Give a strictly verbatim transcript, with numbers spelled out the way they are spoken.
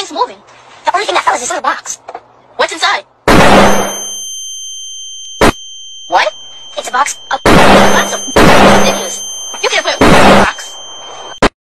Nothing's moving. The only thing that fell is this little box. What's inside? What? It's a box of... Lots of...